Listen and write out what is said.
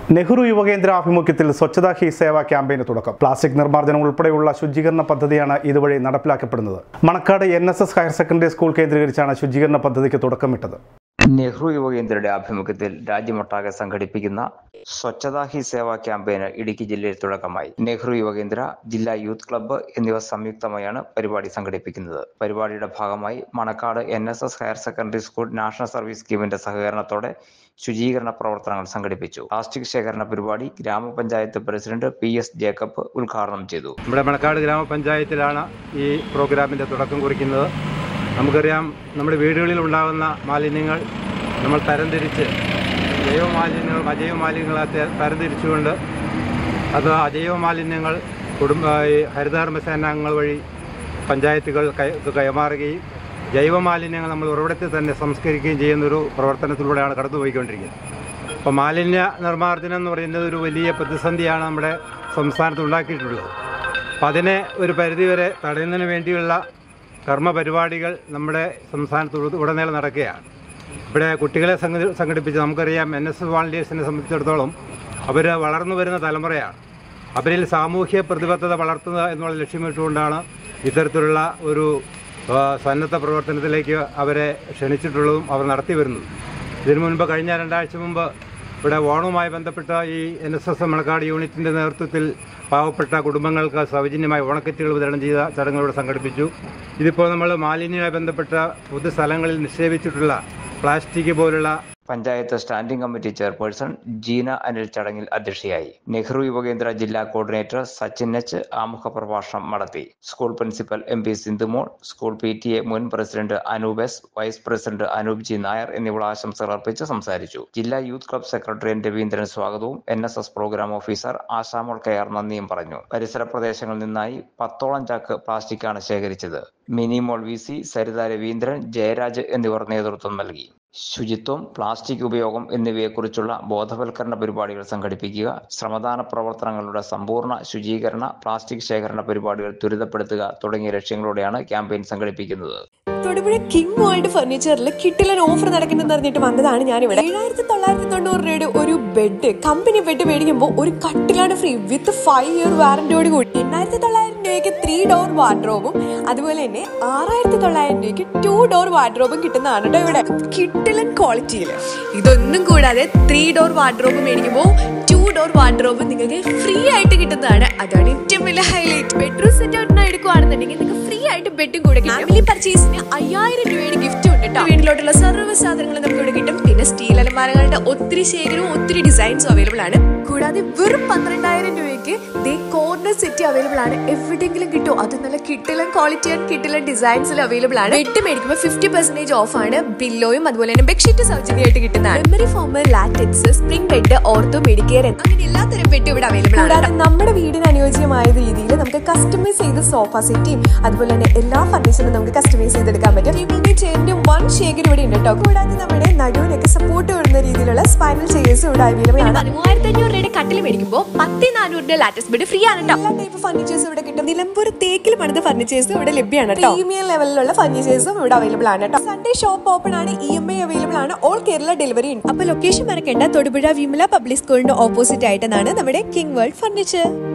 നെഹ്റു യുവകേന്ദ്ര ആഭിമുഖ്യത്തിൽ സ്വച്ഛതാ ഹി സേവ ക്യാമ്പയിന് തുടക്കം. പ്ലാസ്റ്റിക് നിർമ്മാർജ്ജനം ഉൾപ്പെടെയുള്ള ശുചീകരണ പദ്ധതിയാണ് ഇതുവഴി നടപ്പിലാക്കപ്പെടുന്നത്. Manakkad NSS higher secondary school കേന്ദ്രീകരിച്ചാണ് ശുചീകരണ പദ്ധതിക്ക് തുടക്കമിട്ടത്. നെഹ്റു യുവകേന്ദ്രയുടെ ആഭിമുഖ്യത്തിൽ രാജ്യമൊട്ടാകെ സംഘടിപ്പിക്കുന്ന സ്വച്ഛതാ ഹി സേവ ക്യാമ്പയിന് ഇടുക്കി ജില്ലയിൽ തുടക്കമായി. നെഹ്റു യുവകേന്ദ്ര, ജില്ലാ യൂത്ത് ക്ലബ്ബ് എന്നിവ സംയുക്തമായാണ് പരിപാടി സംഘടിപ്പിക്കുന്നത്. പരിപാടിയുടെ ഭാഗമായി Manakkad NSS higher secondary school national service സ്കീമിന്റെ സഹകരണത്തോടെ ശുചീകരണ പ്രവർത്തനങ്ങൾ സംഘടിപ്പിച്ചു. പ്ലാസ്റ്റിക് ശേഖരണ പരിപാടി ഗ്രാമപഞ്ചായത്ത് പ്രസിഡന്റ് PS ജേക്കബ് ഉദ്ഘാടനം ചെയ്തു. നമ്മുടെ മണക്കാട് ഗ്രാമപഞ്ചായത്തിലാണ് ഈ പ്രോഗ്രാമിന്റെ തുടക്കം കുറിക്കുന്നത്. നമുക്കറിയാം, നമ്മുടെ വീടുകളിൽ ഉണ്ടാകുന്ന മാലിന്യങ്ങൾ നമ്മൾ തരംതിരിച്ച് ജൈവ മാലിന്യങ്ങളും അജൈവ മാലിന്യങ്ങളെ തരംതിരിച്ചുകൊണ്ട് അത് അജൈവ മാലിന്യങ്ങൾ ഹരിതകർമ്മ സേനാംഗങ്ങൾ വഴി പഞ്ചായത്തുകൾ കൈമാറുകയും ജൈവ മാലിന്യങ്ങൾ നമ്മൾ ഉറവിടത്തിൽ തന്നെ സംസ്കരിക്കുകയും ചെയ്യുന്നൊരു പ്രവർത്തനത്തിലൂടെയാണ് കടന്നുപോയിക്കൊണ്ടിരിക്കുന്നത്. അപ്പോൾ മാലിന്യ നിർമ്മാർജ്ജനം എന്ന് പറയുന്നത് ഒരു വലിയ പ്രതിസന്ധിയാണ് നമ്മുടെ സംസ്ഥാനത്ത് ഉണ്ടാക്കിയിട്ടുള്ളത്. അപ്പോൾ അതിനെ ഒരു പരിധിവരെ തടയുന്നതിന് വേണ്ടിയുള്ള കർമ്മ പരിപാടികൾ നമ്മുടെ സംസ്ഥാനത്ത് ഉടനീളം നടക്കുകയാണ്. ഇവിടെ കുട്ടികളെ സംഘടിപ്പിച്ച് നമുക്കറിയാം, NSS വോളണ്ടിയേഴ്സിനെ സംബന്ധിച്ചിടത്തോളം അവർ വളർന്നു വരുന്ന തലമുറയാണ്. അവരിൽ സാമൂഹ്യ പ്രതിബദ്ധത വളർത്തുക എന്നുള്ള ലക്ഷ്യമിട്ടുകൊണ്ടാണ് ഇത്തരത്തിലുള്ള ഒരു സന്നദ്ധ പ്രവർത്തനത്തിലേക്ക് അവരെ ക്ഷണിച്ചിട്ടുള്ളതും അവർ നടത്തി വരുന്നതും. ഇതിനു മുൻപ് കഴിഞ്ഞ 2 ആഴ്ച മുമ്പ് ഇവിടെ ഓണവുമായി ബന്ധപ്പെട്ട ഈ NSS മണക്കാട് യൂണിറ്റിൻ്റെ നേതൃത്വത്തിൽ പാവപ്പെട്ട കുടുംബങ്ങൾക്ക് സൗജന്യമായി ഓണക്കിറ്റുകൾ വിതരണം ചെയ്ത ചടങ്ങുകൾ സംഘടിപ്പിച്ചു. ഇതിപ്പോൾ നമ്മൾ മാലിന്യവുമായി ബന്ധപ്പെട്ട പൊതുസ്ഥലങ്ങളിൽ നിക്ഷേപിച്ചിട്ടുള്ള പ്ലാസ്റ്റിക് പോലുള്ള panchayat standing committee chairperson Jeena Anil ചടങ്ങിൽ അധ്യക്ഷയായി. നെഹ്റു യുവകേന്ദ്ര ജില്ലാ കോർഡിനേറ്റർ സച്ചിൻ H ആമുഖ പ്രഭാഷണം നടത്തി. School principal MP Sindhumol, school PTA മുൻ president Anoop S, vice president Anoop G Nair എന്നിവർ ആശംസകൾ അർപ്പിച്ച് സംസാരിച്ചു. ജില്ലാ യൂത്ത് ക്ലബ്ബ് സെക്രട്ടറി രവീന്ദ്രൻ സ്വാഗതവും NSS programme officer Ashamol KR നന്ദിയും പറഞ്ഞു. പരിസര പ്രദേശങ്ങളിൽ നിന്നായി 10ഓളം ചാക്ക് പ്ലാസ്റ്റിക്കാണ് ശേഖരിച്ചത്. മിനിമോൾ VC, സരിത രവീന്ദ്രൻ, ജയരാജ് എന്നിവർ നേതൃത്വം നൽകി. ശുചിത്വം, പ്ലാസ്റ്റിക് ഉപയോഗം എന്നിവയെക്കുറിച്ചുള്ള ബോധവൽക്കരണ പരിപാടികൾ സംഘടിപ്പിക്കുക, ശ്രമദാന പ്രവർത്തനങ്ങളുടെ സമ്പൂർണ്ണ ശുചീകരണ, പ്ലാസ്റ്റിക് ശേഖരണ പരിപാടികൾ ത്വരിതപ്പെടുത്തുക തുടങ്ങിയ ലക്ഷ്യങ്ങളോടെയാണ് ക്യാമ്പയിൻ സംഘടിപ്പിക്കുന്നത്. തൊടുപുഴ കിങ് വേൾഡ് ഫർണിച്ചറിൽ കിട്ടിലൻ ഓഫർ നടക്കുന്നെന്ന് അറിഞ്ഞിട്ട് വന്നതാണ് ഞാനിവിടെ. 7,990 രൂപയുടെ ഒരു ബെഡ്, കമ്പനി ബെഡ് മേടിക്കുമ്പോൾ ഒരു കട്ടിലാണ് ഫ്രീ വിത്ത് 5 ഇയർ വാറന്റിയോട് കൂടി. 8,900 രൂപയ്ക്ക് 3 ഡോർ വാർഡ്രോബും അതുപോലെ തന്നെ 6,900 രൂപയ്ക്ക് 2 ഡോർ വാർഡ്രോബും കിട്ടുന്നതാണ് കേട്ടോ ഇവിടെ. കിട്ടിലൻ ക്വാളിറ്റിയിൽ ഇതൊന്നും കൂടാതെ 3 ഡോർ വാർഡ്രോബ് മേടിക്കുമ്പോൾ 2 ഡോർ വാർഡ്രോബ് നിങ്ങൾക്ക് ഫ്രീ ആയിട്ട് കിട്ടുന്നതാണ്. അതാണ് ഏറ്റവും വലിയ ഹൈലൈറ്റ്. ബെഡ്റൂം സെറ്റ് ഔട്ട് എടുക്കുകയാണെന്നുണ്ടെങ്കിൽ നിങ്ങൾക്ക് ഫ്രീ ആയിട്ട് ബെഡും കൂടെ കിട്ടും. ഫാമിലി പർച്ചേസിന് 5,000 രൂപയുടെ ഗിഫ്റ്റും ഉണ്ട് കേട്ടോ. വീട്ടിലോട്ടുള്ള സർവ്വ സാധനങ്ങളും നമുക്ക് ഇവിടെ കിട്ടും. പിന്നെ സ്റ്റീൽ അലമാരകളുടെ ഒത്തിരി ശേഖരവും ഒത്തിരി ഡിസൈൻസും അവൈലബിൾ ആണ്. കൂടാതെ വെറും 12,000 രൂപയ്ക്ക് കോർണർ സെറ്റ് അവൈലബിൾ ആണ്. എവിടെയെങ്കിലും കിട്ടും. അത് നല്ല കിട്ടിലൻ ക്വാളിറ്റി ആൻഡ് കിട്ടിലൻ ഡിസൈൻസിൽ അവൈലബിൾ ആണ്. ബെഡ് മേടിക്കുമ്പോൾ 50% ഓഫ് ആണ്. പില്ലോയും അതുപോലെ തന്നെ ബെഡ്ഷീറ്റ് സൗജന്യമായിട്ട് കിട്ടുന്നതാണ്. Memory foam, latex, spring bed, ortho, Medicare അങ്ങനെ എല്ലാത്തരം ബെഡ് ഇവിടെ അവൈലബിൾ ആണ്. കൂടാതെ നമ്മുടെ വീടിന് അനുയോജ്യമായ രീതിയിൽ നമുക്ക് കസ്റ്റമൈസ് ചെയ്ത് സോഫ സെറ്റും അതുപോലെ തന്നെ എല്ലാ ഫർണിച്ചറും നമുക്ക് കസ്റ്റമൈസ് ചെയ്തെടുക്കാൻ പറ്റും. ചെയറിന്റെ 1 ശേഖരം ഇവിടെ ഉണ്ട് കേട്ടോ. കൂടാതെ നമ്മുടെ നടുവിനൊക്കെ സപ്പോർട്ട് വരുന്ന രീതിയിലുള്ള സ്പൈനൽ ചെയേഴ്സും ഇവിടെ അവൈലബിൾ ആണ്. 3,500 രൂപയുടെ കട്ടിൽ മേടിക്കുമ്പോൾ 10,400 ലാറ്റക്സ് ബെഡ് ഫ്രീ ആണ് കേട്ടോ. എല്ലാ ടൈപ്പ് ഫർണിച്ചേഴ്സും ഇവിടെ കിട്ടും. നിലമ്പൂർ തേക്കിൽ പണിത ഫർണിച്ചേഴ്സും ഇവിടെ ലഭ്യമാണ് കേട്ടോ. പ്രീമിയം ലെവലിലുള്ള ഫർണിച്ചേഴ്സും ഇവിടെ അവൈലബിൾ ആണ് കേട്ടോ. സൺഡേ ഷോപ്പ് ഓപ്പൺ ആണ്. EMI അവൈലബിൾ ആണ്. ഓൾ കേരള ഡെലിവറി ഉണ്ട്. അപ്പൊ ലൊക്കേഷൻ മറക്കേണ്ട. തൊടുപുഴ വിമല പബ്ലിക് സ്കൂളിന്റെ ഓപ്പോസിറ്റ് ആയിട്ടാണ് നമ്മുടെ കിങ് വേൾഡ് ഫർണിച്ചർ.